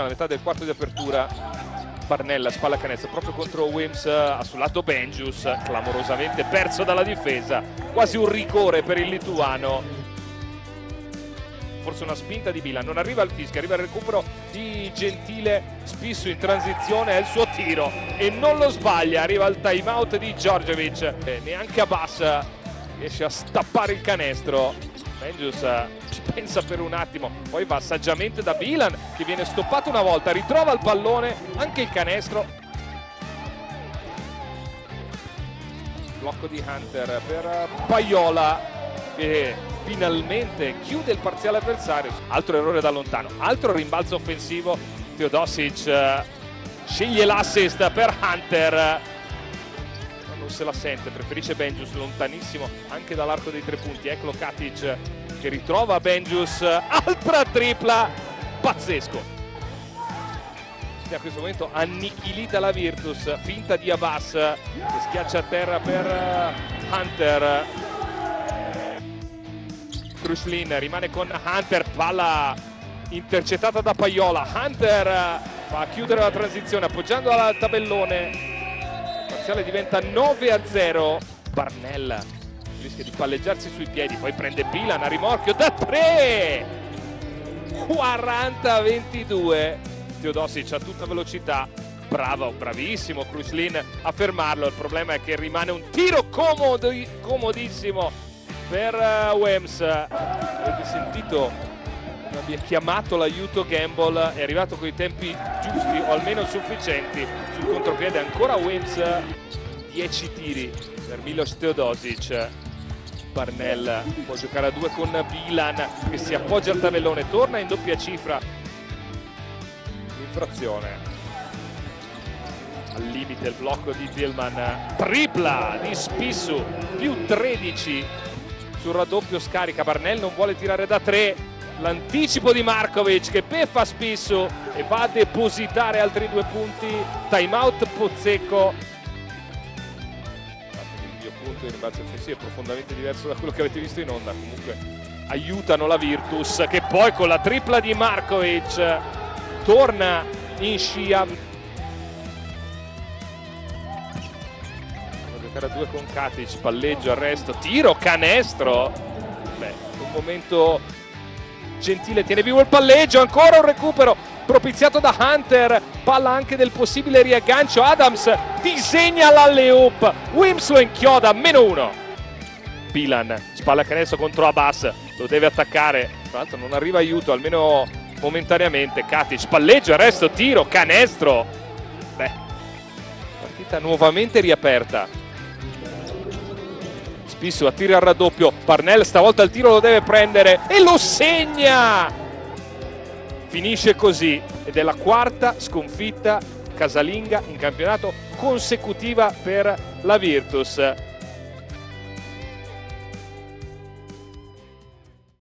alla metà del quarto di apertura. Barnella, spalla canestro proprio contro Wims, sul lato Benjus, clamorosamente perso dalla difesa, quasi un rigore per il lituano. Forse una spinta di Bilan, non arriva al fischio, arriva il recupero di Gentile, Spissu in transizione, è il suo tiro e non lo sbaglia, arriva il time out di Djordjevic, neanche Abbas riesce a stappare il canestro. Benjus ci pensa per un attimo, poi va saggiamente da Bilan che viene stoppato una volta, ritrova il pallone, anche il canestro. Blocco di Hunter per Pajola che finalmente chiude il parziale avversario. Altro errore da lontano, altro rimbalzo offensivo. Teodosic sceglie l'assist per Hunter, non se la sente, preferisce Benjus questo anche dall'arco dei 3 punti. Ecco Katic che ritrova Benjus, altra tripla, pazzesco. A questo momento annichilita la Virtus, finta di Abbas che schiaccia a terra per Hunter. Kruslin rimane con Hunter, palla intercettata da Pajola. Hunter va a chiudere la transizione appoggiando al tabellone, il parziale diventa 9-0. Barnella rischia di palleggiarsi sui piedi, poi prende Bilan a rimorchio da 3, 40-22. Teodosic a tutta velocità, bravo, bravissimo Kruslin a fermarlo. Il problema è che rimane un tiro comodissimo per Wims. Avete sentito, abbia chiamato l'aiuto Gamble, è arrivato con i tempi giusti o almeno sufficienti sul contropiede. Ancora Wims, 10 tiri per Milos Teodosic. Barnell può giocare a 2 con Bilan che si appoggia al tabellone, torna in doppia cifra. Infrazione al limite, il blocco di Tillman, tripla di Spissu, più 13 sul raddoppio, scarica. Barnell non vuole tirare da 3, l'anticipo di Markovic che beffa Spissu e va a depositare altri 2 punti. Timeout Pozzecco. Il punto di rimbalzo offensivo è profondamente diverso da quello che avete visto in onda, comunque aiutano la Virtus che poi con la tripla di Markovic torna in scia. Devo giocare a 2 con Katic, palleggio, arresto, tiro, canestro. Beh, un momento Gentile tiene vivo il palleggio, ancora un recupero propiziato da Hunter, palla anche del possibile riaggancio. Adams disegna l'alley-oop, Wims lo inchioda, -1. Bilan, spalla canestro contro Abbas, lo deve attaccare, tra l'altro non arriva aiuto, almeno momentaneamente. Katic, palleggio, arresto, tiro, canestro. Beh, partita nuovamente riaperta. Spissu attira al raddoppio, Barnell stavolta il tiro lo deve prendere e lo segna. Finisce così ed è la 4ª sconfitta casalinga in campionato consecutiva per la Virtus.